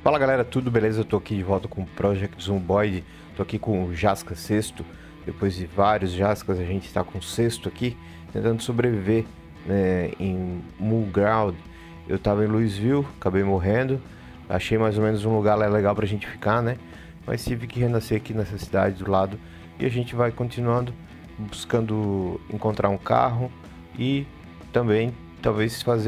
Fala galera, tudo beleza? Eu tô aqui de volta com o Project Zomboid. Tô aqui com o Jasca sexto. Depois de vários Jascas, a gente está com o sexto aqui, tentando sobreviver, né, em Mulground. Eu tava em Louisville, acabei morrendo. Achei mais ou menos um lugar legal pra gente ficar, né? Mas tive que renascer aqui nessa cidade do lado. E a gente vai continuando, buscando encontrar um carro e também talvez fazer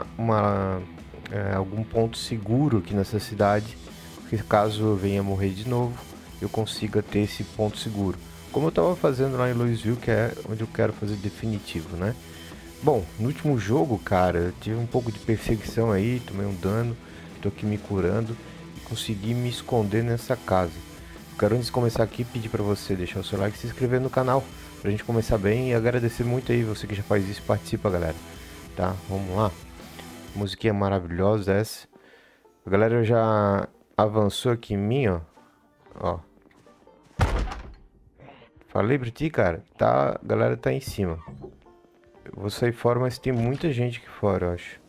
algum ponto seguro aqui nessa cidade, porque caso eu venha morrer de novo, eu consiga ter esse ponto seguro. Como eu estava fazendo lá em Louisville, que é onde eu quero fazer definitivo, né? Bom, no último jogo, cara, eu tive um pouco de perseguição aí, tomei um dano, tô aqui me curando e consegui me esconder nessa casa. Quero antes de começar aqui pedir para você deixar o seu like e se inscrever no canal, pra gente começar bem e agradecer muito aí você que já faz isso e participa, galera. Tá, vamos lá. Musiquinha maravilhosa essa. A galera já avançou aqui em mim, ó. Falei pra ti, cara. Tá, a galera tá em cima. Eu vou sair fora, mas tem muita gente aqui fora, eu acho.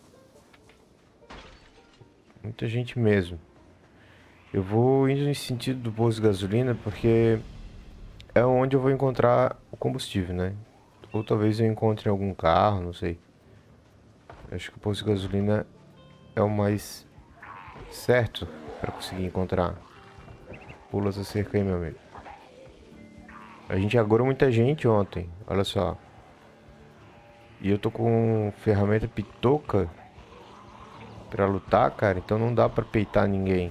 Muita gente mesmo. Eu vou indo em sentido do posto de gasolina, porque é onde eu vou encontrar o combustível, né? Ou talvez eu encontre algum carro, não sei. Acho que o posto de gasolina é o mais certo para conseguir encontrar. Pula essa cerca aí, meu amigo. A gente agorou muita gente ontem, olha só. E eu tô com ferramenta pitoca pra lutar, cara, então não dá pra peitar ninguém.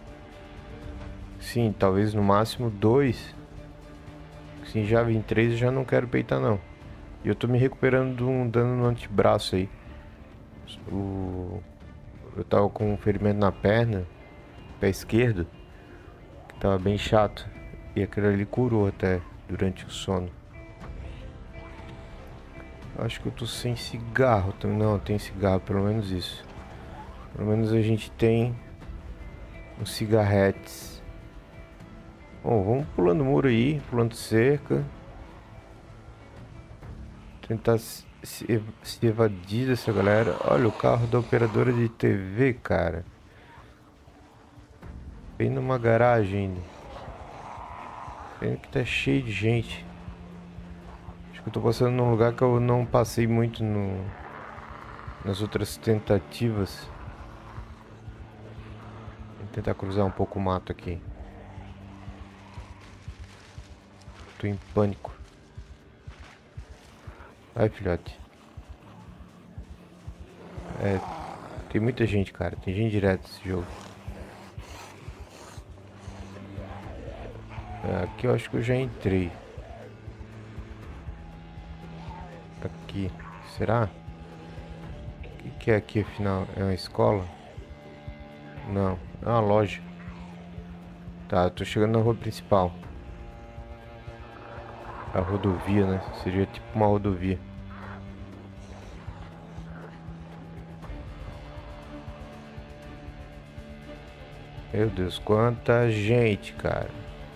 Sim, talvez no máximo 2. Sim, já vim 3 eu já não quero peitar não. E eu tô me recuperando de um dano no antebraço aí. Eu tava com um ferimento na perna, pé esquerdo, que tava bem chato. E aquele ali curou até durante o sono. Acho que eu tô sem cigarro. Não, tem cigarro, pelo menos isso. Pelo menos a gente tem uns cigarretes. Bom, vamos pulando muro aí, pulando cerca. Tentar se evadir dessa galera. Olha o carro da operadora de TV, cara. Bem numa garagem ainda. Pena que tá cheio de gente. Acho que eu tô passando num lugar que eu não passei muito nas outras tentativas. Vou tentar cruzar um pouco o mato aqui. Tô em pânico. Ai, filhote. É, tem muita gente, cara. Tem gente direto nesse jogo. Aqui eu acho que eu já entrei. Aqui. Será? O que é aqui, afinal? É uma escola? Não. É uma loja. Tá, eu tô chegando na rua principal. A rodovia, né? Seria tipo uma rodovia. Meu Deus, quanta gente, cara.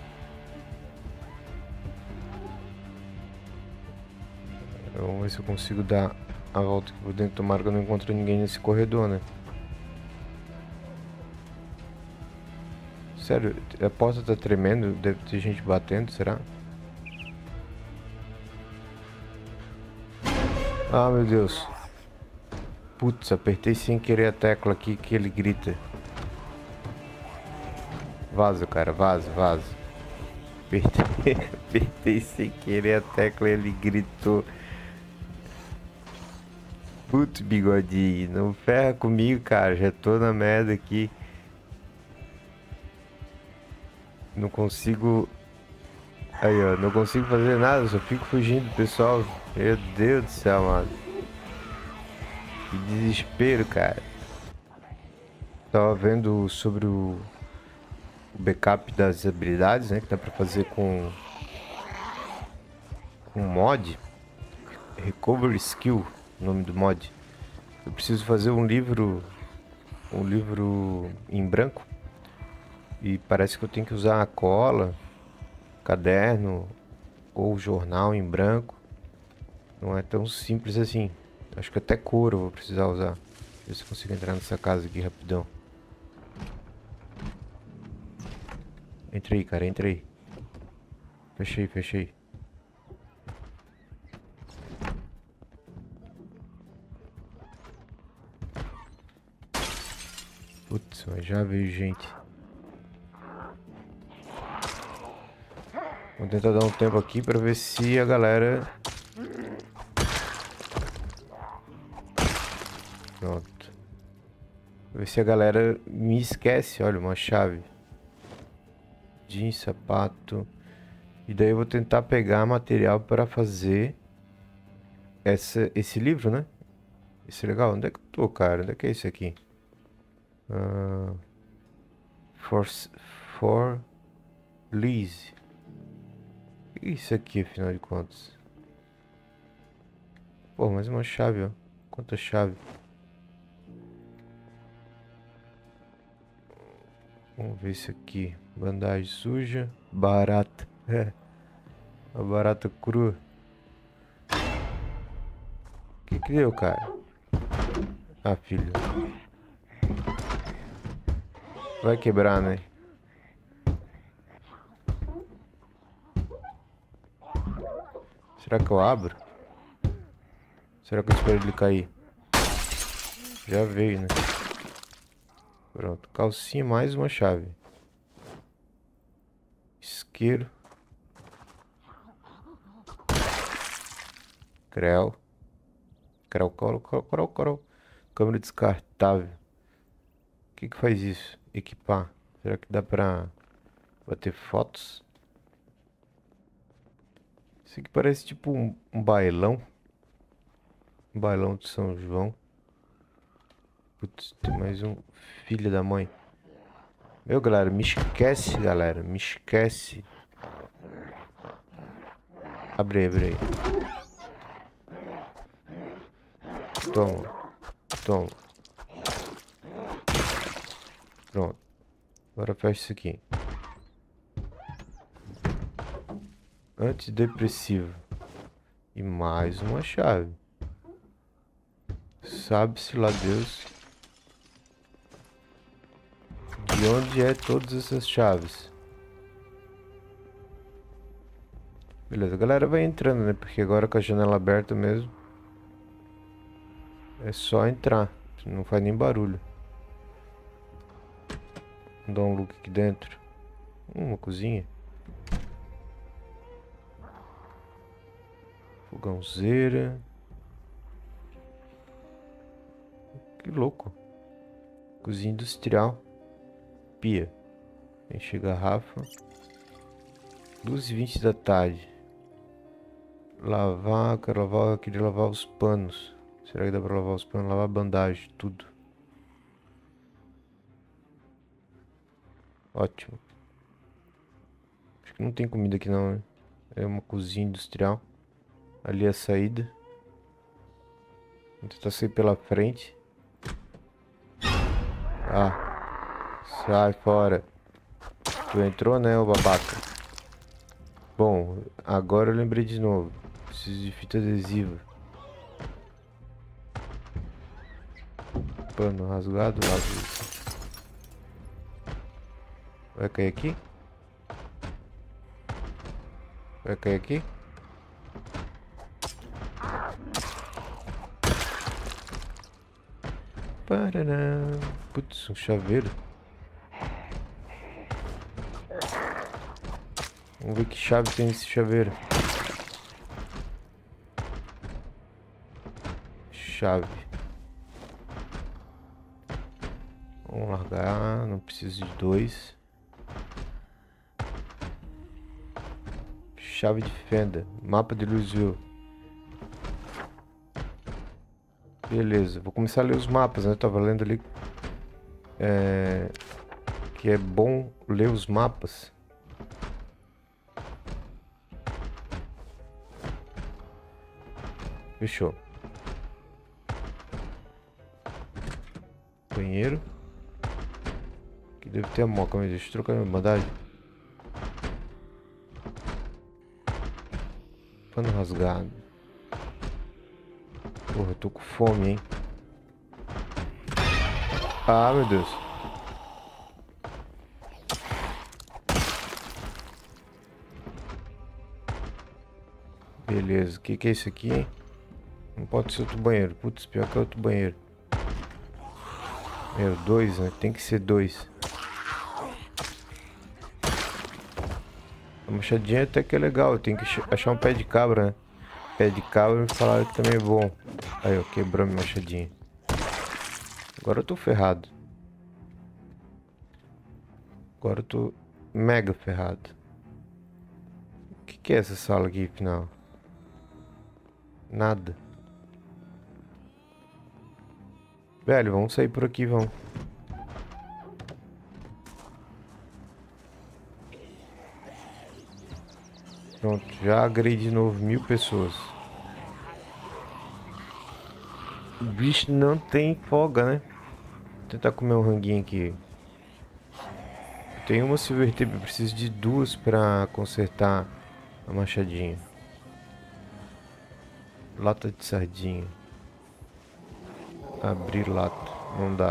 Vamos ver se eu consigo dar a volta aqui por dentro. Tomara que eu não encontre ninguém nesse corredor, né? Sério, a porta tá tremendo. Deve ter gente batendo, será? Ah, meu Deus. Putz, apertei sem querer a tecla aqui que ele grita. Vaza, cara, vaza, vaza. Apertei, apertei sem querer a tecla e ele gritou. Putz, bigodinho, não ferra comigo, cara. Já tô na merda aqui. Não consigo. Aí, ó, não consigo fazer nada, só fico fugindo do pessoal. Meu Deus do céu, mano. Que desespero, cara. Tava vendo sobre o backup das habilidades, né? Que dá pra fazer com mod. Recovery Skill, o nome do mod. Eu preciso fazer um livro em branco. E parece que eu tenho que usar a cola, caderno ou jornal em branco. Não é tão simples assim. Acho que até cor eu vou precisar usar. Ver se eu consigo entrar nessa casa aqui rapidão. Entra aí, cara, entra aí. Fechei, fechei. Putz, mas já veio gente. Vou tentar dar um tempo aqui pra ver se a galera... Pronto. Ver se a galera me esquece. Olha, uma chave. Jeans, sapato. E daí eu vou tentar pegar material para fazer esse livro, né? Esse é legal. Onde é que eu tô, cara? Onde é que é esse aqui? For, for Lease. O que é isso aqui, afinal de contas? Pô, mais uma chave, ó. Quanta chave. Vamos ver isso aqui. Bandagem suja. Barata. É. A barata crua. O que deu, cara? Ah, filho. Vai quebrar, né? Será que eu abro? Será que eu espero ele cair? Já veio, né? Pronto. Calcinha, mais uma chave. Isqueiro. Creu. Creu, creu. Câmera descartável. O que faz isso? Equipar. Será que dá pra bater fotos? Isso aqui parece tipo um bailão. Um bailão de São João. Putz, tem mais um. Filho da mãe. Meu, galera, me esquece, galera. Me esquece. Abre aí, abre aí. Toma. Toma. Pronto. Agora fecha isso aqui. Antidepressivo. E mais uma chave. Sabe-se lá Deus de onde é todas essas chaves. Beleza, a galera vai entrando, né? Porque agora com a janela aberta mesmo é só entrar. Não faz nem barulho. Vou dar um look aqui dentro. Uma cozinha. Fogãozeira. Que louco. Cozinha industrial. Pia. Encher garrafa. 2h20 da tarde. Lavar. Quero lavar. Queria lavar os panos. Será que dá pra lavar os panos? Lavar a bandagem. Tudo. Ótimo. Acho que não tem comida aqui não, né? É uma cozinha industrial. Ali é a saída. Vou tentar sair pela frente. Ah. Sai fora. Tu entrou, né, ô babaca? Bom, agora eu lembrei de novo. Preciso de fita adesiva. Pano rasgado, rasgado. Vai cair aqui? Vai cair aqui? Paraná. Putz, um chaveiro. Vamos ver que chave tem esse chaveiro. Chave. Vamos largar. Não preciso de 2. Chave de fenda. Mapa de Louisville. Beleza. Vou começar a ler os mapas, né? Eu tava lendo ali. Que é bom ler os mapas. Fechou. Banheiro. Aqui deve ter a moca, mas deixa eu trocar minha bandagem. Pano rasgado. Porra, eu tô com fome, hein? Ah, meu Deus. Beleza, o que é isso aqui? Não pode ser outro banheiro. Putz, pior que é outro banheiro. Meu, dois, né? Tem que ser dois. A machadinha até que é legal. Eu tenho que achar um pé de cabra, né? Pé de cabra me falaram que também é bom. Aí, ó, quebrou minha machadinha. Agora eu tô ferrado. Agora eu tô mega ferrado. O que é essa sala aqui, final? Nada. Velho, vamos sair por aqui, vamos. Pronto, já agredi de novo 1000 pessoas. O bicho não tem folga, né? Vou tentar comer um ranguinho aqui. Eu tenho uma silver tape, eu preciso de duas pra consertar a machadinha. Lata de sardinha. Abrir lata. Não dá.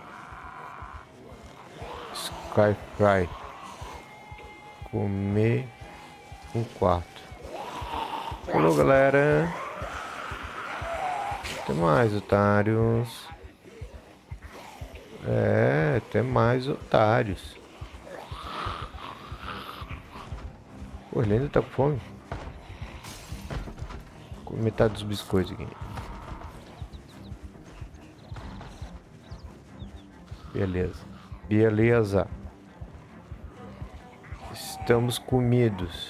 Sky Fry. Comer um quarto. Falou, galera. Até mais, otários. É, até mais, otários. Pô, ele ainda tá com fome. Com metade dos biscoitos aqui. Beleza. Beleza. Estamos comidos.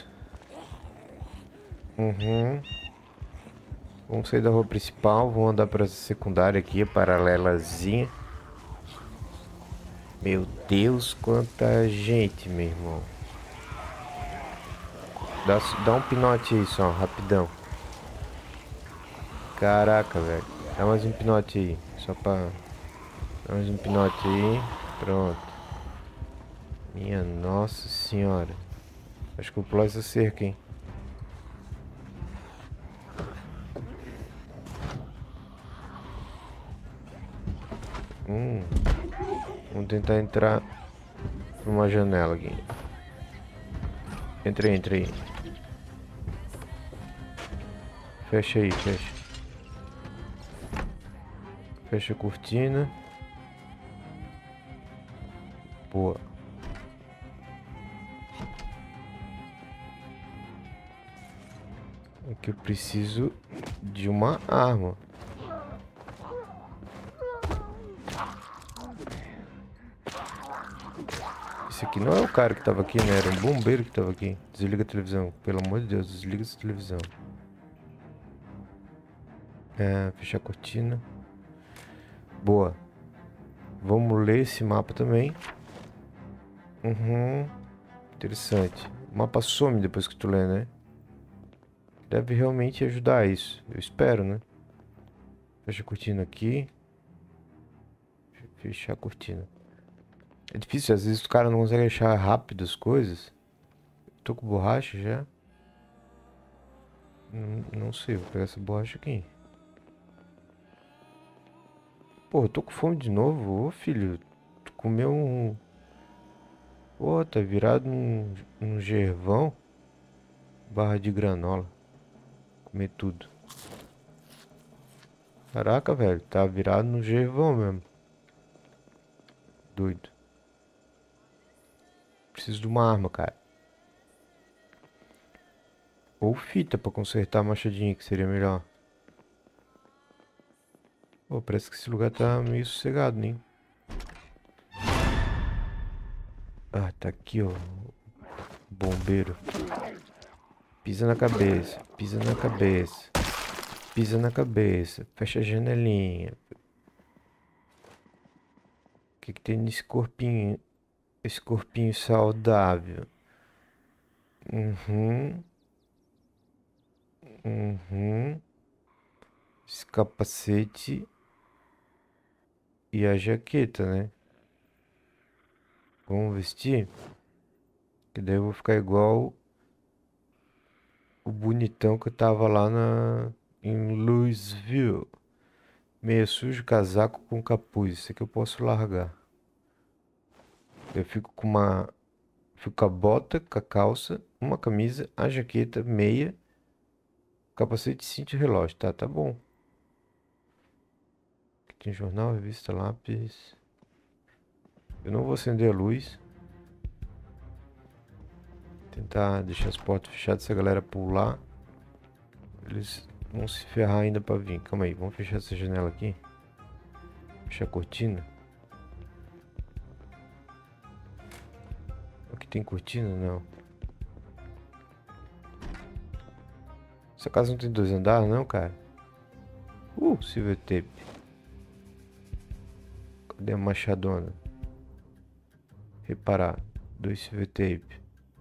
Vamos sair da rua principal. Vamos andar pra secundária aqui, paralelazinha. Meu Deus, quanta gente, meu irmão. Dá um pinote aí só, rapidão. Caraca, velho. Dá mais um pinote aí. Só pra... Dá mais um pinote aí. Pronto. Minha nossa senhora. Acho que eu vou pular essa cerca, hein. Vamos tentar entrar por uma janela aqui. Entra aí. Fecha aí, fecha. Fecha a cortina. Boa. Aqui eu preciso de uma arma. Esse aqui não é o cara que tava aqui, né? Era um bombeiro que tava aqui. Desliga a televisão. Pelo amor de Deus, desliga essa televisão. É, fechar a cortina. Boa. Vamos ler esse mapa também. Interessante. O mapa some depois que tu lê, né? Deve realmente ajudar isso. Eu espero, né? Fecha a cortina aqui. Fechar a cortina. É difícil, às vezes o cara não consegue achar rápido as coisas. Tô com borracha já. Não sei, vou pegar essa borracha aqui. Pô, eu tô com fome de novo. Ô, filho, tu comeu um... Pô, tá virado num gervão. Barra de granola. Comer tudo. Caraca, velho, tá virado num gervão mesmo. Doido. Preciso de uma arma, cara. Ou fita pra consertar a machadinha, que seria melhor. Pô, parece que esse lugar tá meio sossegado, né? Ah, tá aqui, ó. Bombeiro. Pisa na cabeça. Pisa na cabeça. Pisa na cabeça. Fecha a janelinha. O que que tem nesse corpinho? Esse corpinho saudável. Esse capacete. E a jaqueta, né? Vamos vestir. Que daí eu vou ficar igual o bonitão que eu tava lá em Louisville. Meia sujo, casaco com capuz. Isso aqui eu posso largar. Eu fico com uma... Fico com a bota, com a calça, uma camisa, a jaqueta, meia Capacete, cinto e relógio. Tá, tá bom. Aqui tem jornal, revista, lápis. Eu não vou acender a luz. Tentar deixar as portas fechadas se a galera pular. Eles vão se ferrar ainda pra vir. Calma aí, vamos fechar essa janela aqui. Fechar a cortina. Aqui tem cortina? Não. Essa casa não tem 2 andares não, cara? Silver tape. Cadê a machadona? Reparar. 2 silver tape.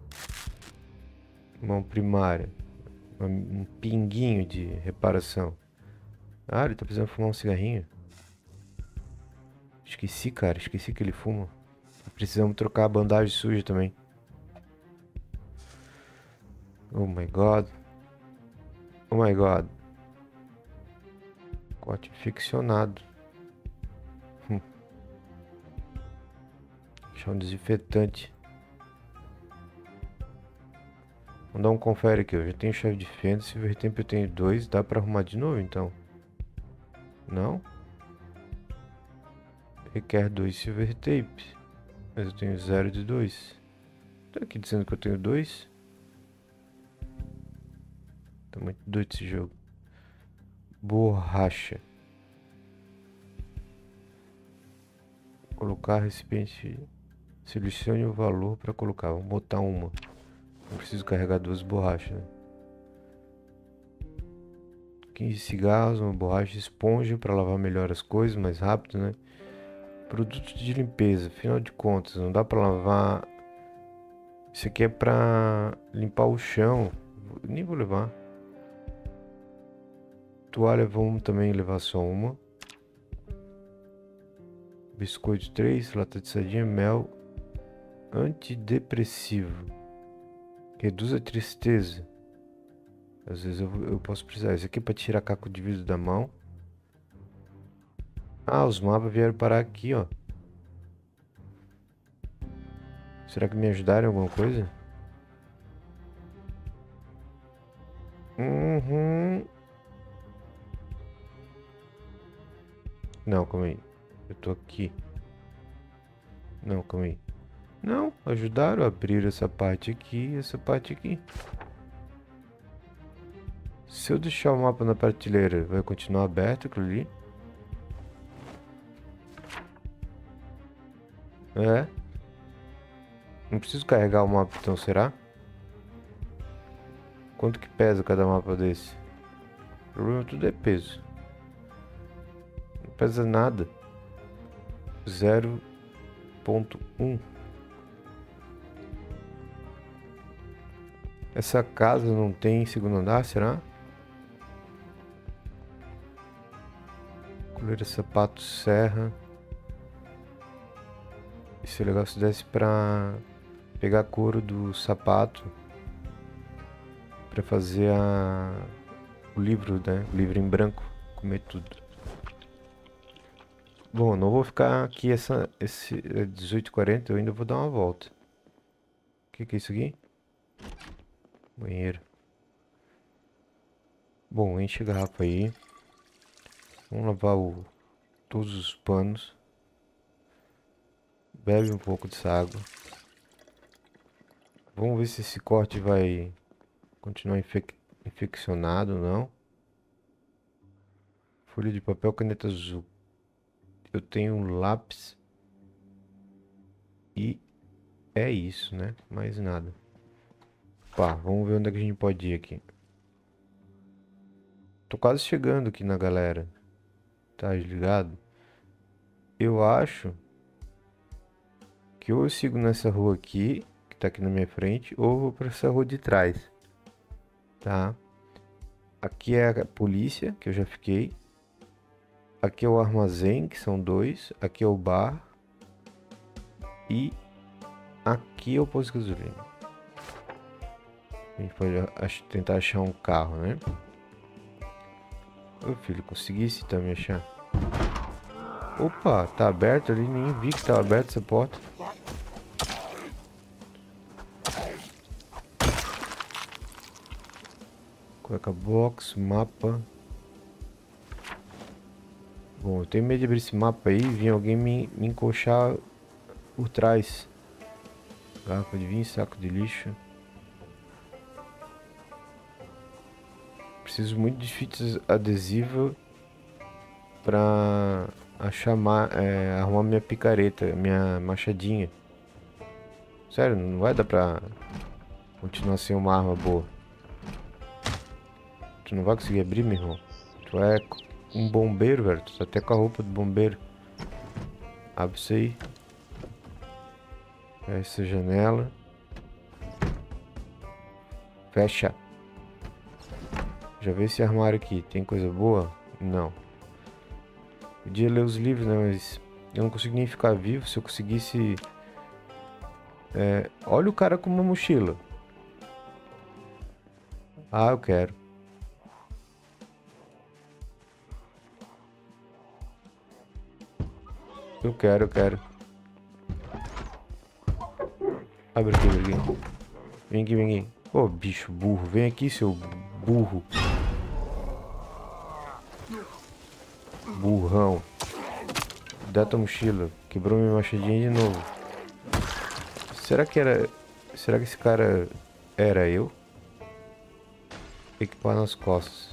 Mão primária. Um pinguinho de reparação. Ah, ele tá precisando fumar um cigarrinho. Esqueci, cara. Esqueci que ele fuma. Precisamos trocar a bandagem suja também. Oh my god. Oh my god. Corte ficcionado. Deixar um desinfetante. Vamos dar um confere aqui. Eu já tenho chave de fenda. Silver tape eu tenho 2. Dá pra arrumar de novo então? Não? Requer 2 silver tape. Mas eu tenho 0 de 2. Tá aqui dizendo que eu tenho 2. Tá muito doido esse jogo. Borracha. Colocar recipiente. Selecione o valor para colocar. Vamos botar uma. Não preciso carregar 2 borrachas, né? 15 cigarros, uma borracha esponja para lavar melhor as coisas, mais rápido, né? Produtos de limpeza, afinal de contas, não dá para lavar. Isso aqui é para limpar o chão. Nem vou levar. Toalha, vamos também levar só uma. Biscoito 3, lata de sardinha, mel. Antidepressivo. Reduz a tristeza. Às vezes eu posso precisar. Isso aqui é para tirar caco de vidro da mão. Ah, os mapas vieram parar aqui, ó. Será que me ajudaram em alguma coisa? Não, calma aí. Eu tô aqui. Não, calma aí. Não, ajudaram a abrir essa parte aqui e essa parte aqui. Se eu deixar o mapa na prateleira, vai continuar aberto aquilo ali? É. Não preciso carregar o mapa então, será? Quanto que pesa cada mapa desse? O problema tudo é peso. Não pesa nada. 0,1. Essa casa não tem segundo andar, será? Coleira, sapato, serra. Isso é legal se desse pra pegar couro do sapato pra fazer o livro, né? O livro em branco. Comer tudo. Bom, não vou ficar aqui esse 18h40, eu ainda vou dar uma volta. O que é isso aqui? Banheiro. Bom, enche a garrafa aí. Vamos lavar todos os panos. Bebe um pouco dessa água. Vamos ver se esse corte vai continuar infeccionado ou não. Folha de papel, caneta azul. Eu tenho um lápis. E é isso, né? Mais nada. Pá, vamos ver onde é que a gente pode ir aqui. Tô quase chegando aqui na galera. Tá desligado? Eu acho que ou eu sigo nessa rua aqui, que tá aqui na minha frente, ou eu vou pra essa rua de trás. Tá? Aqui é a polícia, que eu já fiquei. Aqui é o armazém, que são 2. Aqui é o bar. E aqui é o posto de gasolina. A gente pode tentar achar um carro, né? Ô filho, conseguisse também achar. Opa, tá aberto ali, nem vi que tava aberta essa porta. Cueca box, mapa. Bom, eu tenho medo de abrir esse mapa aí e vir alguém me encoxar por trás. Garrafa de vinho, saco de lixo. Preciso muito de fitas adesivas pra arrumar minha picareta, minha machadinha. Sério, não vai dar pra continuar sem uma arma boa. Tu não vai conseguir abrir, meu irmão. Tu é um bombeiro, velho. Tu tá até com a roupa de bombeiro. Abre isso aí. Fecha essa janela. Fecha. Já vê esse armário aqui. Tem coisa boa? Não. Podia ler os livros, né? Mas eu não consigo nem ficar vivo. Se eu conseguisse... olha o cara com uma mochila. Ah, eu quero. Eu quero. Abre aqui, abre aqui. Vem aqui, vem aqui. Ô, bicho burro. Vem aqui, seu burro. Burrão. Dá tua mochila. Quebrou minha machadinha de novo. Será que esse cara era eu? Equipar nas costas.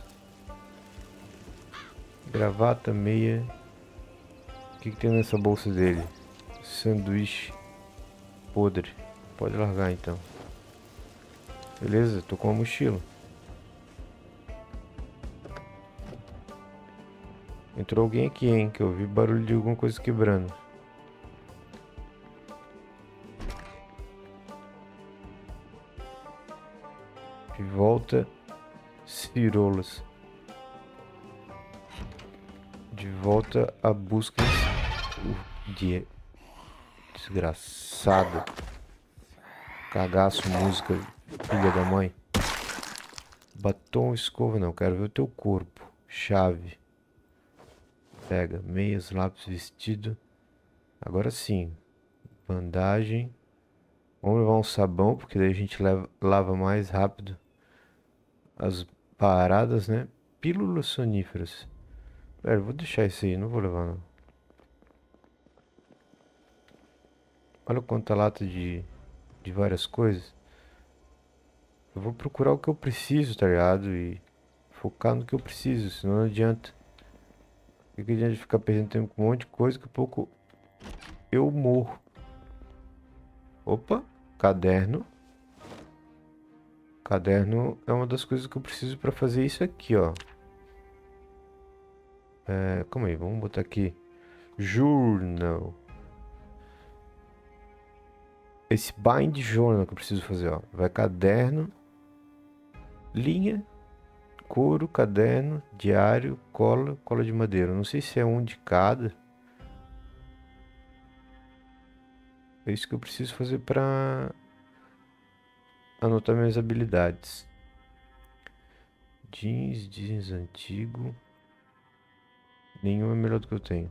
Gravata, meia. O que tem nessa bolsa dele? Sanduíche podre. Pode largar então. Beleza, tô com a mochila. Entrou alguém aqui, hein? Que eu ouvi barulho de alguma coisa quebrando. De volta, cirolas. De volta a busca de desgraçado. Cagaço, música, filha da mãe. Batom, escova, não. Quero ver o teu corpo. Chave. Pega. Meias, lápis, vestido. Agora sim. Bandagem. Vamos levar um sabão, porque daí a gente lava mais rápido as paradas, né? Pílulas soníferas. Velho, vou deixar isso aí. Não vou levar, não. Olha quanta lata de várias coisas. Eu vou procurar o que eu preciso, tá ligado? E focar no que eu preciso, senão não adianta. O que adianta ficar perdendo tempo com um monte de coisa que pouco eu morro. Opa, caderno. Caderno é uma das coisas que eu preciso pra fazer isso aqui, ó. Calma aí, vamos botar aqui. Journal. Esse bind journal que eu preciso fazer, ó. Vai caderno, linha, couro, caderno, diário, cola de madeira. Eu não sei se é um de cada. É isso que eu preciso fazer para anotar minhas habilidades. Jeans antigo. Nenhum é melhor do que eu tenho.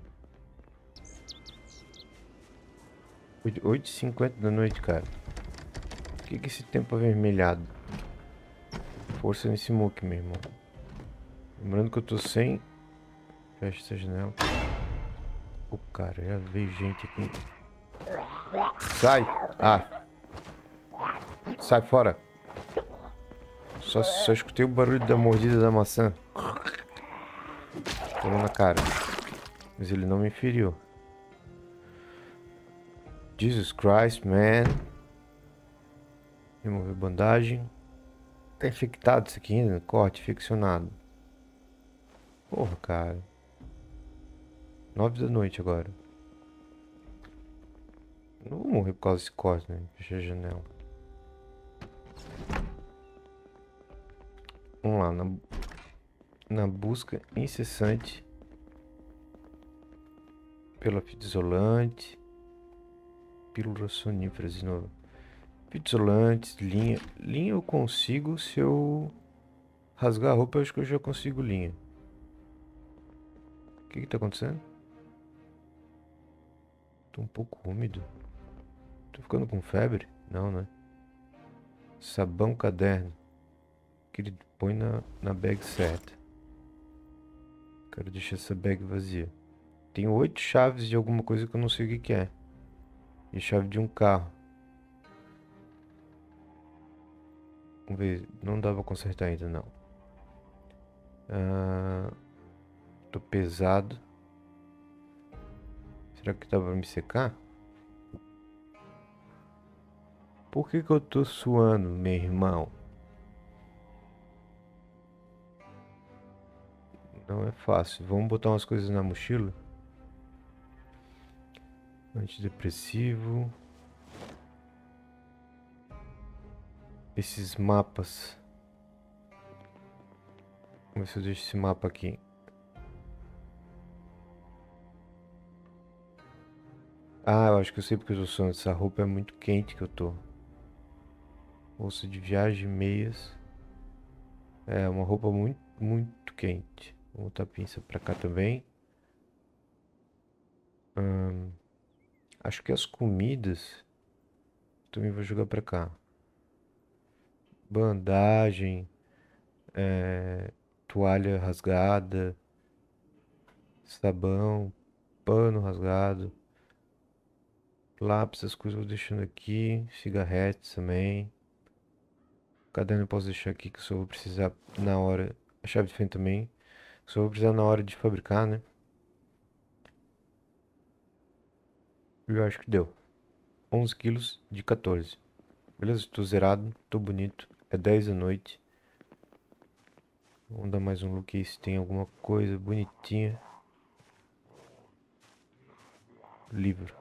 8h50 da noite, cara. O que é esse tempo avermelhado? Força nesse muque, meu irmão. Lembrando que eu tô sem... Fecha essa janela. Ô, cara, já veio gente aqui. Sai! Ah! Sai fora! Só escutei o barulho da mordida da maçã. Tomou na cara. Mas ele não me feriu. Jesus Christ, man. Remover bandagem. Tá infectado isso aqui ainda? Corte, infeccionado. Porra, cara. 9 da noite agora. Não vou morrer por causa desse corte, né? Fechar a janela. Vamos lá, na busca incessante pela fita isolante, pílulas soníferas de novo. Fita isolante, linha. Linha eu consigo se eu rasgar a roupa, eu acho que eu já consigo linha. O que tá acontecendo? Tô um pouco úmido. Tô ficando com febre? Não, né? Sabão caderno. Aquele põe na bag certa. Quero deixar essa bag vazia. Tem 8 chaves de alguma coisa que eu não sei o que que é. E chave de um carro. Vamos ver. Não dá pra consertar ainda, não. Tô pesado. Será que dá pra me secar? Por que que eu tô suando, meu irmão? Não é fácil. Vamos botar umas coisas na mochila. Antidepressivo. Esses mapas. Vamos ver se eu deixo esse mapa aqui. Ah, eu acho que eu sei porque eu tô suando. Essa roupa é muito quente que eu tô. Bolsa de viagem, meias. É uma roupa muito, muito quente. Vou botar a pinça pra cá também. Acho que as comidas também vou jogar pra cá. Bandagem, toalha rasgada, sabão, pano rasgado, lápis, essas coisas eu vou deixando aqui. Cigarretes também. Caderno eu posso deixar aqui que eu só vou precisar na hora. A chave de fenda também. Só vou precisar na hora de fabricar, né? Eu acho que deu. 11 quilos de 14. Beleza? Tô zerado, tô bonito. É 10 da noite. Vamos dar mais um look aí se tem alguma coisa bonitinha. Livro.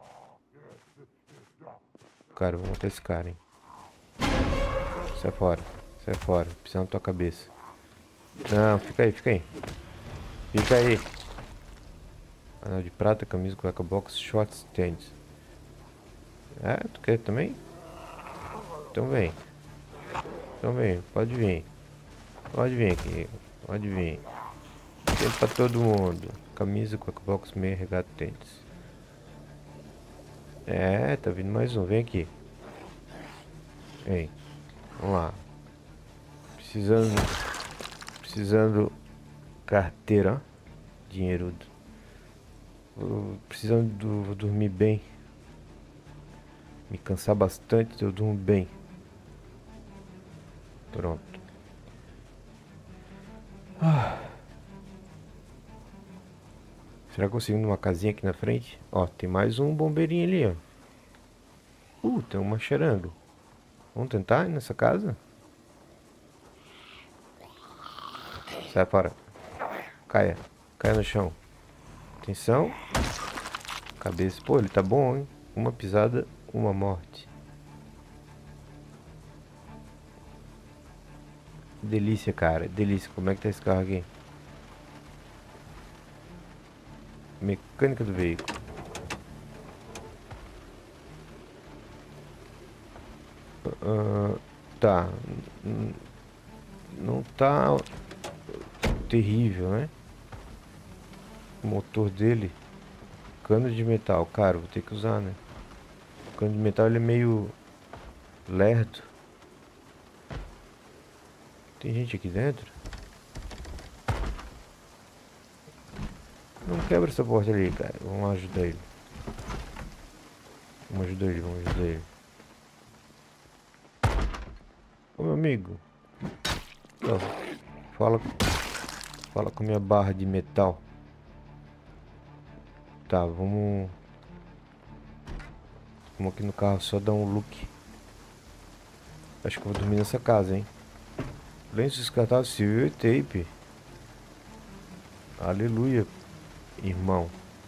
Cara, vamos matar esse cara, hein? Sai fora. Sai fora. Pisa na tua cabeça. Não, fica aí, fica aí. Fica aí. Anel de prata, camisa, cueca box, shorts, tênis. É, tu quer também? Então vem. Então vem, pode vir. Pode vir aqui. Pode vir. Tem pra todo mundo. Camisa, cueca box, meia, regata, tênis. É, tá vindo mais um. Vem aqui. Vem. Vamos lá. Precisando carteira, ó. Dinheiro. Vou dormir bem. Me cansar bastante, eu durmo bem. Pronto. Será que eu consigo numa casinha aqui na frente? Ó, tem mais um bombeirinho ali, ó. Tem uma xeranga. Vamos tentar ir nessa casa? Sai fora. Caia. Caia no chão. Atenção. Cabeça. Pô, ele tá bom, hein? Uma pisada, uma morte. Delícia, cara. Delícia. Como é que tá esse carro aqui? Mecânica do veículo. Tá. Não tá terrível, né? O motor dele. Cano de metal. Cara, vou ter que usar, né? O cano de metal ele é meio lerdo. Tem gente aqui dentro? Não quebra essa porta ali, cara. Vamos ajudar ele. Vamos ajudar ele, vamos ajudar ele. Ô, meu amigo. Ó, fala com minha barra de metal. Tá, vamos aqui no carro só dar um look. Acho que eu vou dormir nessa casa, hein. Lenço descartável, silver tape. Aleluia, irmão.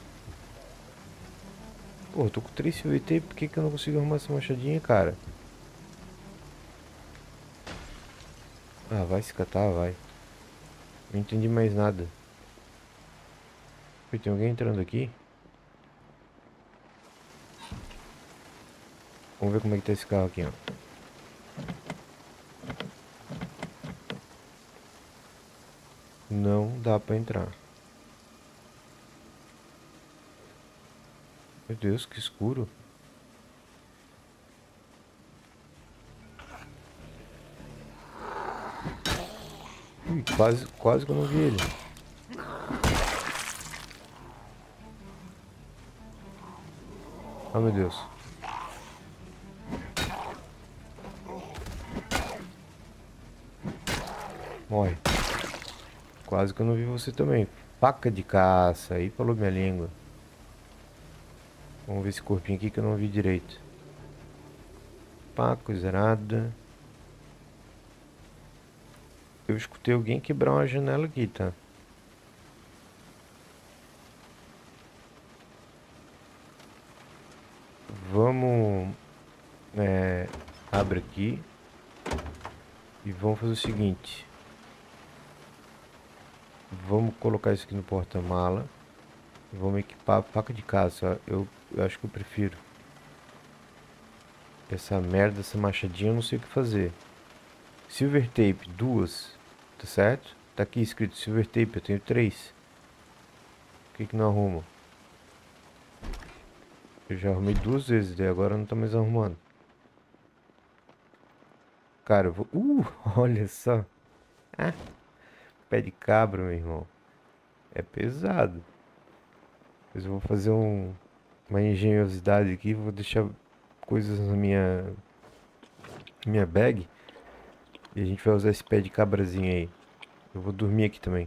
Pô, eu tô com 3 silver tape. Por que que eu não consigo arrumar essa machadinha, cara? Ah, vai se catar, vai. Não entendi mais nada. Tem alguém entrando aqui? Vamos ver como é que tá esse carro aqui, ó. Não dá pra entrar. Meu Deus, que escuro. Ui, quase que eu não vi ele. Oh, meu Deus. Morre. Quase que eu não vi você também. Faca de caça. Aí falou minha língua. Vamos ver esse corpinho aqui que eu não vi direito. Pá, coisa nada. Eu escutei alguém quebrar uma janela aqui, tá? Vamos... abre aqui. E vamos fazer o seguinte. Vamos colocar isso aqui no porta-mala. Vamos equipar a faca de caça. Eu acho que eu prefiro. Essa merda, essa machadinha, eu não sei o que fazer. Silver tape, 2. Tá certo? Tá aqui escrito silver tape, eu tenho 3. Por que não arrumo? Eu já arrumei 2 vezes, daí agora não tá mais arrumando. Cara, eu vou... olha só. Ah, pé de cabra, meu irmão. É pesado. Mas eu vou fazer uma engenhosidade aqui. Vou deixar coisas na minha bag. E a gente vai usar esse pé de cabrazinho aí. Eu vou dormir aqui também.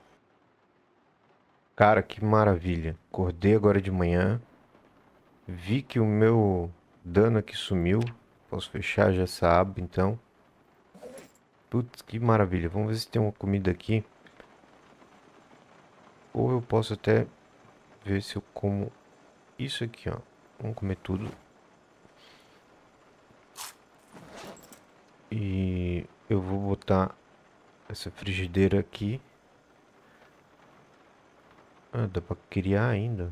Cara, que maravilha. Acordei agora de manhã. Vi que o meu dano aqui sumiu. Posso fechar já essa aba, então. Putz, que maravilha. Vamos ver se tem uma comida aqui. Ou eu posso até ver se eu como isso aqui, ó. Vamos comer tudo. E eu vou botar essa frigideira aqui. Ah, dá pra criar ainda.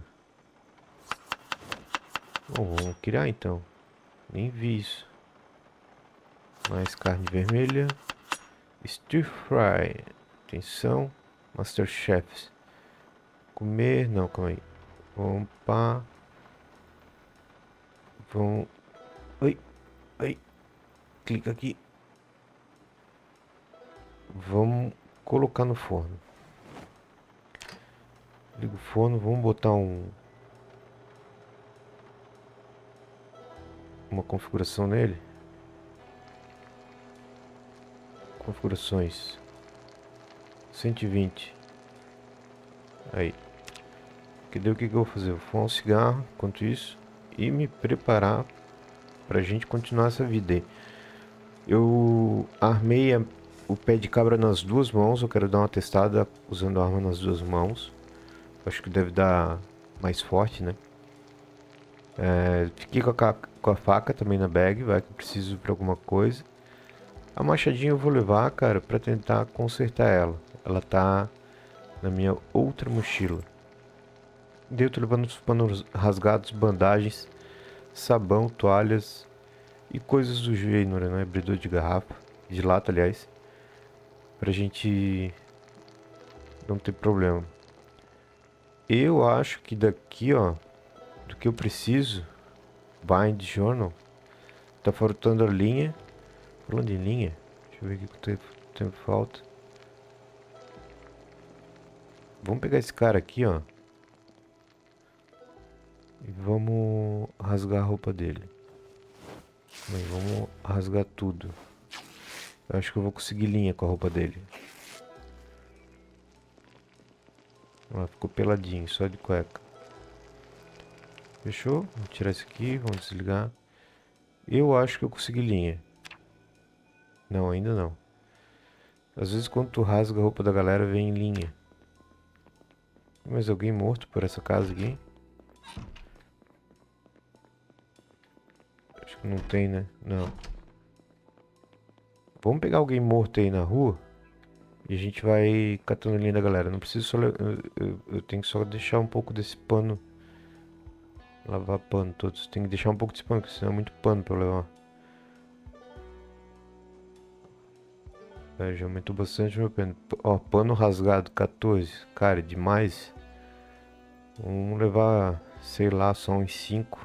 Bom, vamos criar então. Nem vi isso. Mais carne vermelha. Stir fry. Atenção. Masterchefs. Comer. Não, calma aí. Vamos pá. Vamos. Oi. Oi. Clica aqui. Vamos colocar no forno. Liga o forno. Vamos botar uma configuração nele. Configurações. 120. Aí. Que deu o que eu vou fazer? Vou fumar um cigarro enquanto isso. E me preparar pra gente continuar essa vida aí. Eu armei o pé de cabra nas duas mãos. Eu quero dar uma testada usando a arma nas duas mãos. Acho que deve dar mais forte, né? Fiquei com a faca também na bag. Vai que eu preciso pra alguma coisa. A machadinha eu vou levar, cara, pra tentar consertar ela. Ela tá na minha outra mochila. Daí eu tô levando os panos rasgados, bandagens, sabão, toalhas e coisas do gênero, né? Abridor de garrafa, de lata, aliás, pra gente não ter problema. Eu acho que daqui, ó, do que eu preciso, Bind Journal, tá faltando a linha. Falando em linha, deixa eu ver o que tempo falta. Vamos pegar esse cara aqui, ó. E vamos rasgar a roupa dele. Bem, vamos rasgar tudo. Eu acho que eu vou conseguir linha com a roupa dele. Ela ficou peladinho, só de cueca. Fechou? Vamos tirar isso aqui, vamos desligar. Eu acho que eu consegui linha. Não, ainda não. Às vezes quando tu rasga a roupa da galera, vem em linha. Tem mais alguém morto por essa casa aqui? Acho que não tem, né? Não. Vamos pegar alguém morto aí na rua. E a gente vai catando linha da galera. Não preciso só... eu tenho que só deixar um pouco desse pano. Lavar pano todos. Tem que deixar um pouco desse pano, porque senão é muito pano pra eu levar. Já aumentou bastante meu pano. Ó, pano rasgado, 14. Cara, demais. Vamos levar, sei lá, só uns 5.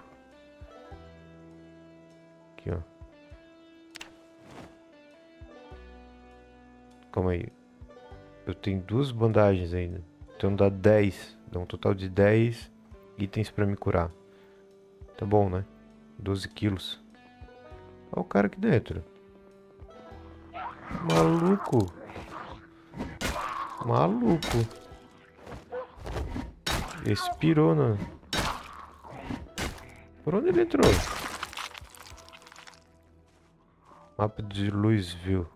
Aqui, ó. Calma aí. Eu tenho 2 bandagens ainda. Então dá 10. Dá um total de 10 itens pra me curar. Tá bom, né? 12 quilos. Olha o cara aqui dentro. Maluco. Maluco. Expirou, né? Por onde ele entrou? Mapa de Louisville.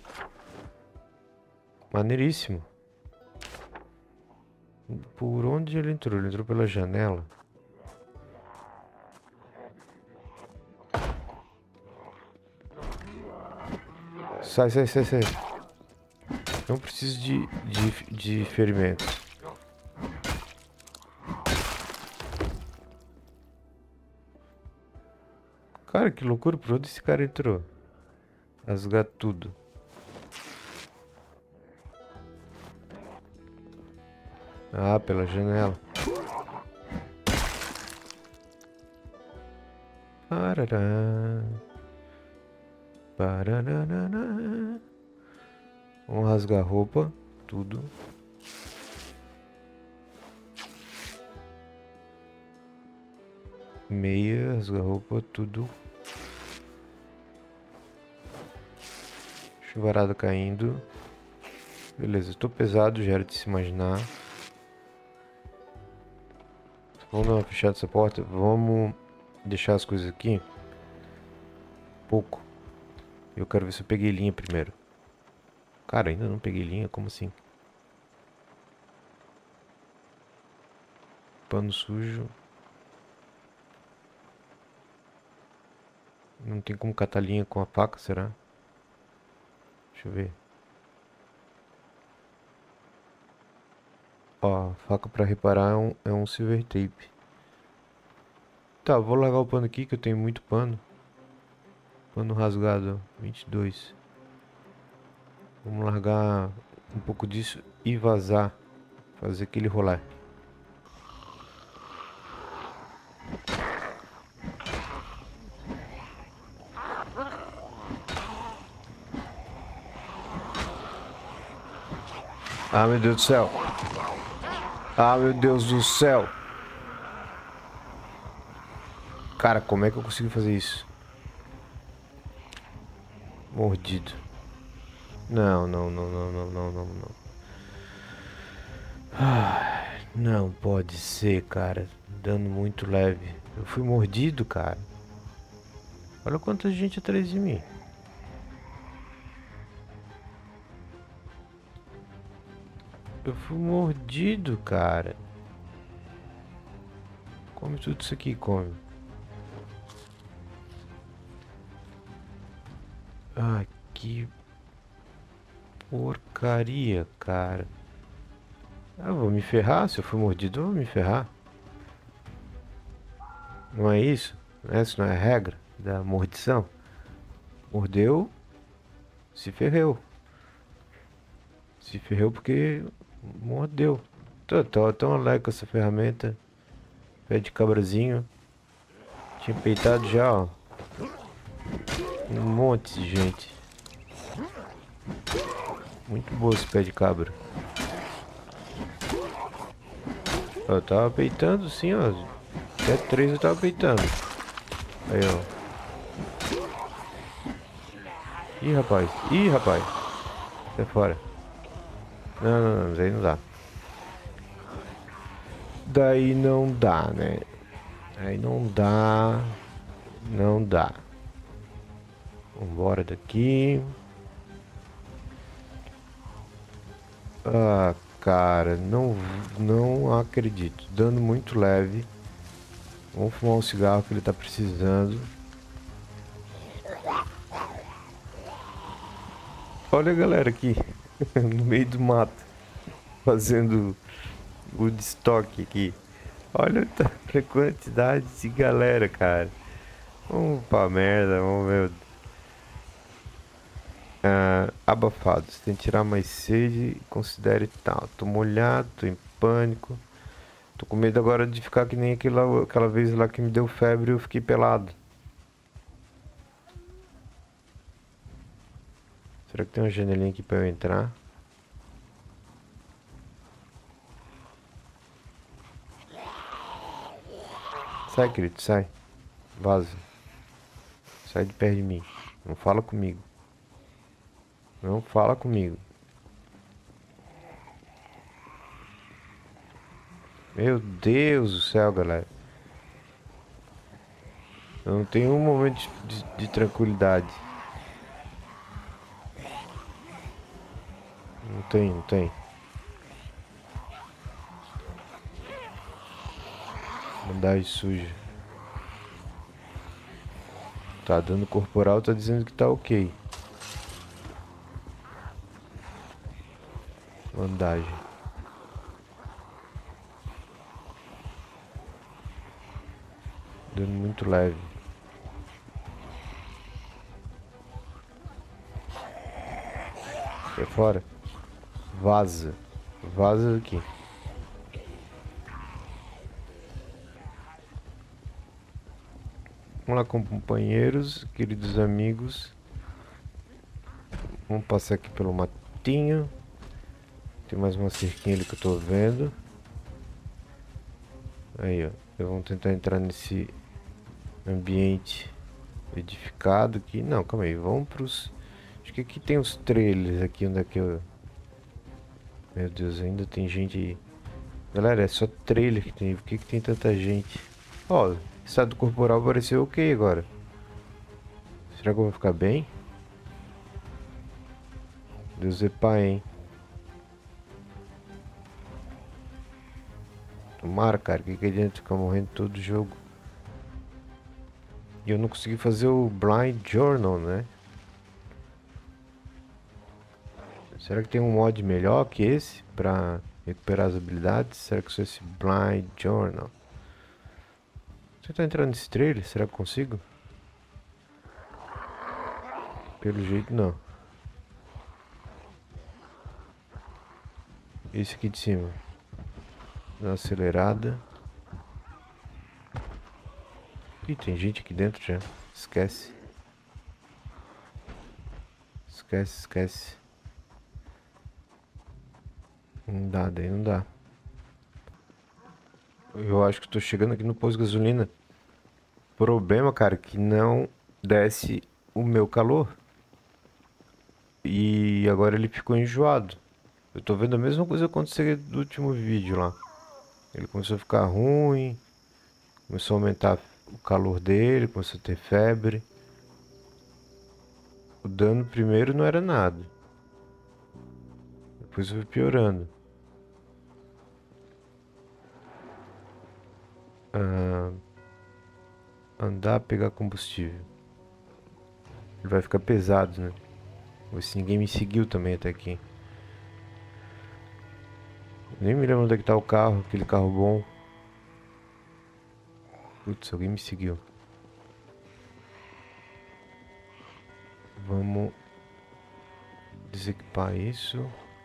Maneiríssimo. Por onde ele entrou? Ele entrou pela janela. Sai, sai, sai, sai. Não preciso de ferimentos. Cara, que loucura. Por onde esse cara entrou? Rasgar tudo. Ah, pela janela. Parará. Parará. Vamos rasgar a roupa. Tudo. Meia, rasgar a roupa, tudo. Chuvarada caindo. Beleza, estou pesado, já era de se imaginar. Vamos dar uma fechada essa porta. Vamos deixar as coisas aqui. Pouco. Eu quero ver se eu peguei linha primeiro. Cara, ainda não peguei linha? Como assim? Pano sujo. Não tem como catar linha com a faca, será? Deixa eu ver. Ó, faca pra reparar é um silver tape. Tá, vou largar o pano aqui que eu tenho muito pano. Pano rasgado, 22. Vamos largar um pouco disso e vazar. Fazer aquele rolê. Ah, meu Deus do céu. Ah, meu Deus do céu. Cara, como é que eu consigo fazer isso? Mordido. Não, não, não, não, não, não, não, não. Ah, não pode ser, cara. Dano muito leve. Eu fui mordido, cara. Olha quanta gente atrás de mim. Eu fui mordido, cara. Come tudo isso aqui, come. Ah, que porcaria, cara. Eu vou me ferrar. Se eu fui mordido, eu vou me ferrar. Não é isso? Essa não é a regra da mordição? Mordeu, se ferreu. Se ferreu porque mordeu. Tô tão alegre com essa ferramenta. Pé de cabrazinho. Tinha peitado já, ó. Um monte de gente. Muito boa esse pé de cabra. Eu tava peitando sim, ó. Até 3 eu tava peitando. Aí, ó. Ih, rapaz. Ih, rapaz. Sai fora. Não, não, não. Daí não dá. Daí não dá, né? Aí não dá. Não dá. Vambora daqui. Ah, cara. Não acredito. Dano muito leve. Vamos fumar um cigarro que ele tá precisando. Olha a galera aqui. No meio do mato. Fazendo o estoque aqui. Olha a quantidade de galera, cara. Vamos pra merda, vamos ver. Abafados, tem que tirar mais sede. Considere tal. Tô molhado, tô em pânico. Tô com medo agora de ficar que nem aquela vez lá que me deu febre e eu fiquei pelado. Será que tem uma janelinha aqui pra eu entrar? Sai, querido, sai. Vaza. Sai de perto de mim. Não fala comigo. Não fala comigo. Meu Deus do céu, galera. Eu não tenho um momento de tranquilidade. Não tem, não tem. Bandagem suja. Tá, dano corporal tá dizendo que tá ok. Bandagem. Dano muito leve. Sai fora. Vaza. Vaza daqui. Vamos lá, companheiros, queridos amigos. Vamos passar aqui pelo matinho. Tem mais uma cerquinha ali que eu tô vendo. Aí, ó. Vamos tentar entrar nesse ambiente edificado aqui. Não, calma aí. Vamos pros... Acho que aqui tem os trailers aqui. Onde é que eu... Meu Deus, ainda tem gente aí. Galera, é só trailer que tem. Por que tem tanta gente? Ó, estado corporal pareceu ok agora. Será que eu vou ficar bem? Deus é pai, hein? Tomara, cara. Que adianta ficar morrendo todo jogo? E eu não consegui fazer o Blind Journal, né? Será que tem um mod melhor que esse pra recuperar as habilidades? Será que só esse Blind Journal? Vou tentar entrar nesse trailer, será que consigo? Pelo jeito não. Esse aqui de cima. Dá uma acelerada. Ih, tem gente aqui dentro já. Esquece. Esquece, esquece. Não dá, daí não dá. Eu acho que tô chegando aqui no posto de gasolina. Problema, cara, que não desce o meu calor. E agora ele ficou enjoado. Eu tô vendo a mesma coisa acontecer do último vídeo lá. Ele começou a ficar ruim. Começou a aumentar o calor dele. Começou a ter febre. O dano primeiro não era nada. Depois foi piorando. Andar, pegar combustível. Ele vai ficar pesado, né? Vou ver se ninguém me seguiu também até aqui. Nem me lembro onde é que tá o carro, aquele carro bom. Putz, alguém me seguiu. Vamos desequipar isso.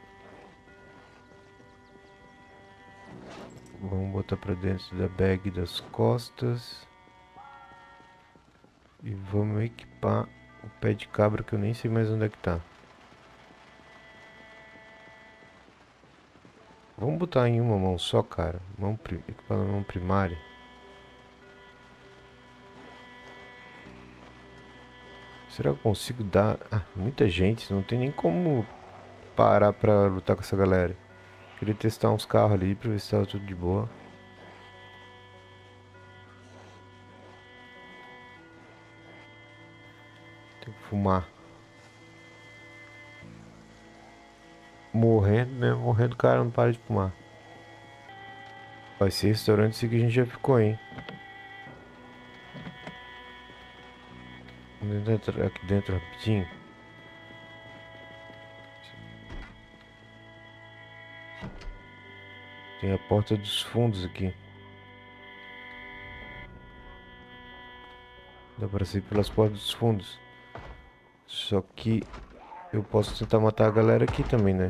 Vamos botar pra dentro da bag das costas. E vamos equipar o pé de cabra que eu nem sei mais onde é que tá. Vamos botar em uma mão só, cara. Equipar na mão primária. Será que eu consigo dar... Ah, muita gente. Não tem nem como parar pra lutar com essa galera. Queria testar uns carros ali pra ver se tava tudo de boa. Tem que fumar. Morrendo mesmo, morrendo, o cara não para de fumar. Vai ser restaurante esse que a gente já ficou, hein? Vamos entrar aqui dentro rapidinho. Tem a porta dos fundos aqui. Dá pra sair pelas portas dos fundos. Só que eu posso tentar matar a galera aqui também, né?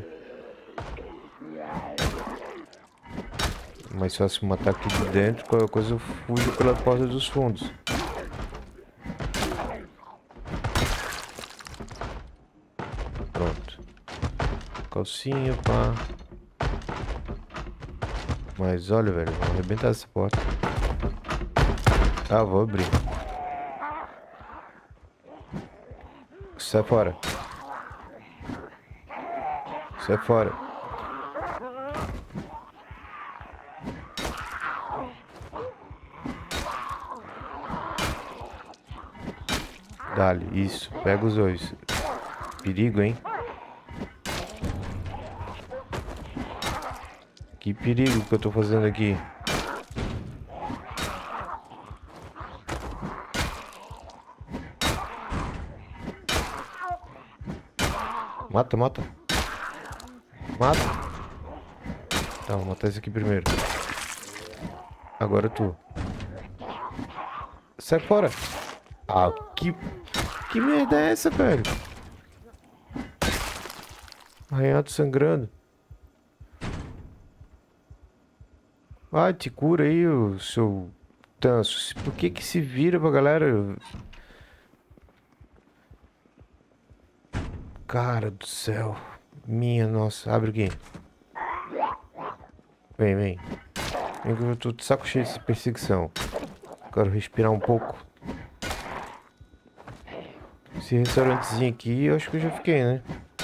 Mais fácil matar aqui de dentro. Qualquer coisa eu fujo pela porta dos fundos. Pronto. Calcinha, pá. Mas olha, velho, vou arrebentar essa porta. Ah, vou abrir. Sai fora. Sai fora. Dale, isso. Pega os dois. Perigo, hein? Que perigo que eu tô fazendo aqui. Mata, mata. Mata. Tá, vou matar esse aqui primeiro. Agora tu. Sai fora. Ah, que merda é essa, velho? Arranhado sangrando. Ah, te cura aí, o seu tanso. Por que que se vira pra galera? Cara do céu. Minha nossa. Abre aqui. Vem, vem. Vem que eu tô de saco cheio dessa perseguição. Quero respirar um pouco. Esse restaurantezinho aqui, eu acho que eu já fiquei, né?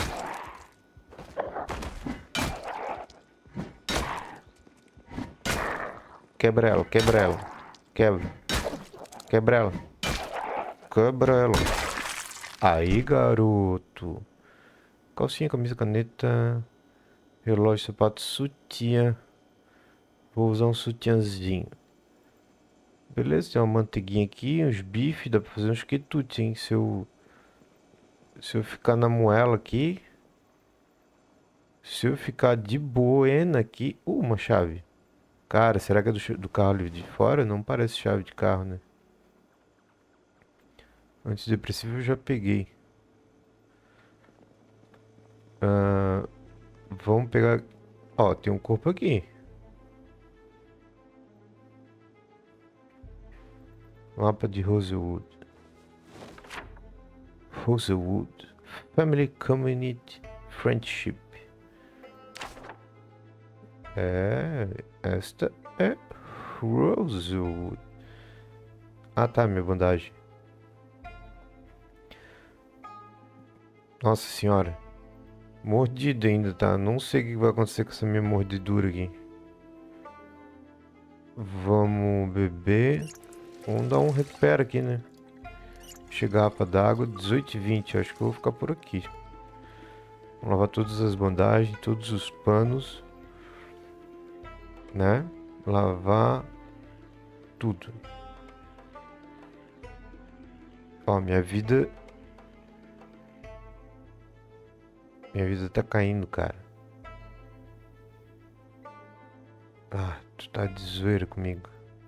Quebra ela, quebra ela. Quebra. Quebra ela. Quebra ela. Aí, garoto. Calcinha, camisa, caneta. Relógio, sapato, sutiã. Vou usar um sutiãzinho. Beleza, tem uma manteiguinha aqui, uns bifes. Dá pra fazer uns quitutes, hein? Se eu ficar na moela aqui. Se eu ficar de boena aqui. Uma chave. Cara, será que é do carro ali de fora? Não parece chave de carro, né? Antidepressivo eu já peguei. Vamos pegar... Ó, tem um corpo aqui. Mapa de Rosewood. Rosewood. Family Community Friendship. Esta é Rosewood. Ah, tá, minha bandagem. Nossa senhora. Mordido ainda, tá? Não sei o que vai acontecer com essa minha mordidura aqui. Vamos beber. Vamos dar um recupera aqui, né? Chegar garrafa d'água, 18h20. Acho que eu vou ficar por aqui. Vamos lavar todas as bandagens, todos os panos. Né? Lavar tudo. Ó, minha vida tá caindo, cara. Ah, tu tá de zoeira comigo.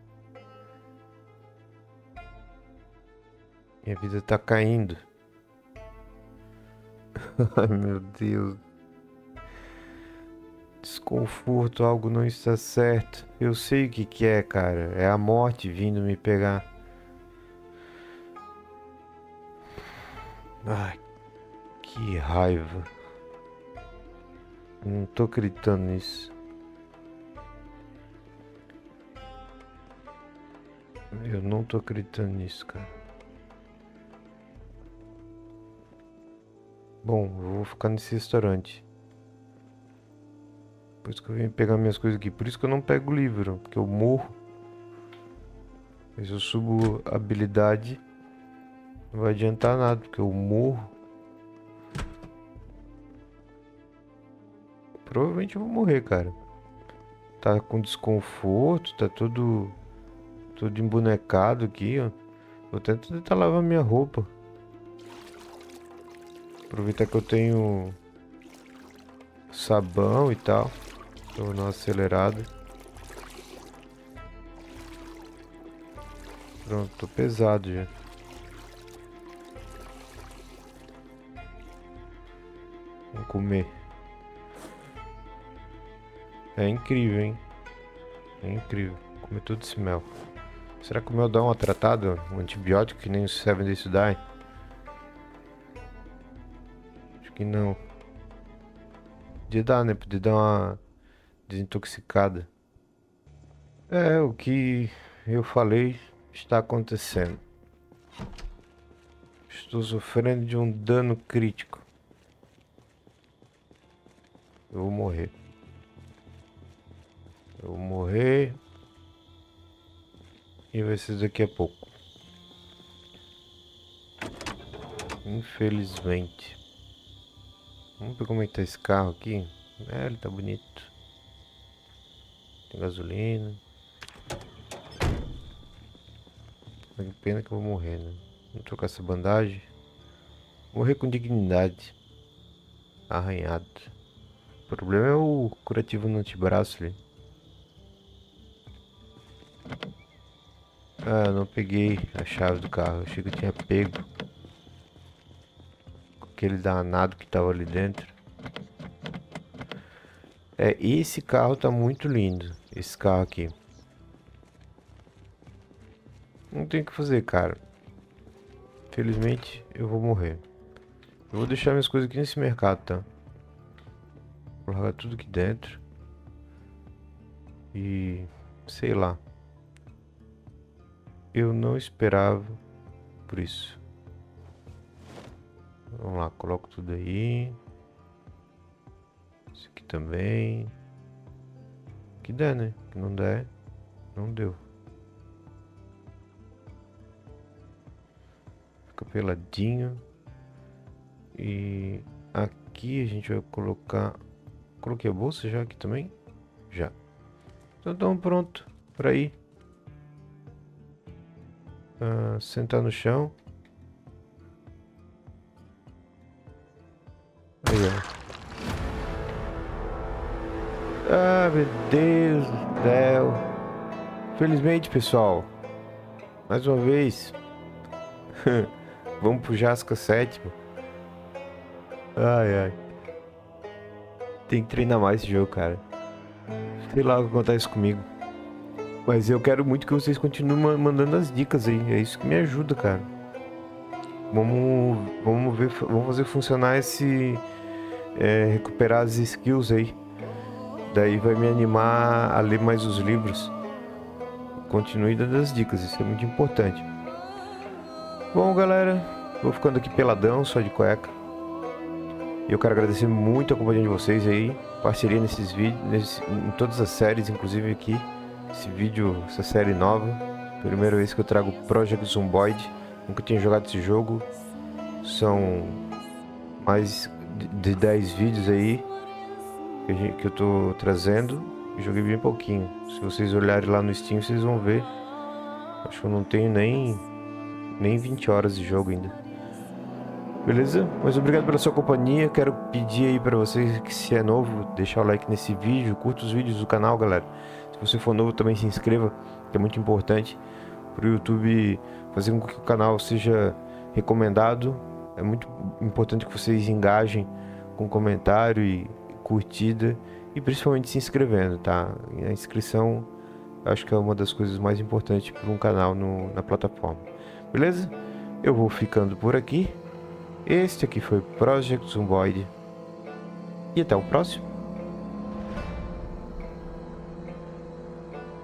Minha vida tá caindo. Ai, meu Deus. Desconforto, algo não está certo. Eu sei o que que é, cara. É a morte vindo me pegar. Ai, que raiva. Não tô acreditando nisso. Eu não tô acreditando nisso, cara. Bom, eu vou ficar nesse restaurante. Por isso que eu vim pegar minhas coisas aqui. Por isso que eu não pego o livro, porque eu morro. Mas eu subo habilidade. Não vai adiantar nada, porque eu morro. Provavelmente eu vou morrer, cara. Tá com desconforto, tá todo embonecado aqui, ó. Vou tentar lavar minha roupa. Aproveitar que eu tenho sabão e tal. Tô numa acelerada. Pronto, tô pesado já. Vamos comer. É incrível, hein? É incrível. Comer todo esse mel. Será que o mel dá uma tratada? Um antibiótico que nem o Seven Days to Die? Acho que não. Podia dar, né? Podia dar uma desintoxicada. É, o que eu falei está acontecendo? Estou sofrendo de um dano crítico. Eu vou morrer. Eu vou morrer. E vai ser daqui a pouco. Infelizmente. Vamos ver como é que tá esse carro aqui. É, ele tá bonito. Tem gasolina. Que pena que eu vou morrer, né? Vou trocar essa bandagem. Morrer com dignidade. Arranhado. O problema é o curativo no antebraço ali. Ah, eu não peguei a chave do carro. Eu achei que eu tinha pego. Com aquele danado que tava ali dentro. É, esse carro tá muito lindo. Esse carro aqui. Não tem o que fazer, cara. Infelizmente, eu vou morrer. Eu vou deixar minhas coisas aqui nesse mercado, tá? Vou largar tudo aqui dentro. E... sei lá. Eu não esperava por isso. Vamos lá, coloco tudo aí. Isso aqui também. Que der, né? Que não der, não deu. Fica peladinho. E aqui a gente vai colocar... Coloquei a bolsa já aqui também? Já. Então estamos pronto para ir. Sentar no chão. Aí, ó. Ah, meu Deus do céu. Felizmente, pessoal. Mais uma vez. Vamos pro Jasca 7º. Ai, ai. Tem que treinar mais esse jogo, cara. Sei lá o que acontece comigo. Mas eu quero muito que vocês continuem mandando as dicas aí. É isso que me ajuda, cara. Vamos ver, vamos fazer funcionar esse... recuperar as skills aí. Daí vai me animar a ler mais os livros. Continue dando as dicas, isso é muito importante. Bom, galera, vou ficando aqui peladão, só de cueca. E eu quero agradecer muito a companhia de vocês aí. Parceria nesses vídeos, em todas as séries, inclusive aqui. Esse vídeo, essa série nova. Primeira vez que eu trago Project Zomboid. Nunca tinha jogado esse jogo. São mais de 10 vídeos aí que eu tô trazendo. Joguei bem pouquinho. Se vocês olharem lá no Steam, vocês vão ver. Acho que eu não tenho nem 20 horas de jogo ainda. Beleza? Mas obrigado pela sua companhia. Quero pedir aí pra vocês que, se é novo, deixar o like nesse vídeo. Curta os vídeos do canal, galera. Se você for novo, também se inscreva, que é muito importante pro YouTube fazer com que o canal seja recomendado. É muito importante que vocês engajem com comentário e curtida. E principalmente se inscrevendo, tá? E a inscrição, acho que é uma das coisas mais importantes para um canal na plataforma. Beleza? Eu vou ficando por aqui. Este aqui foi Project Zomboid. E até o próximo.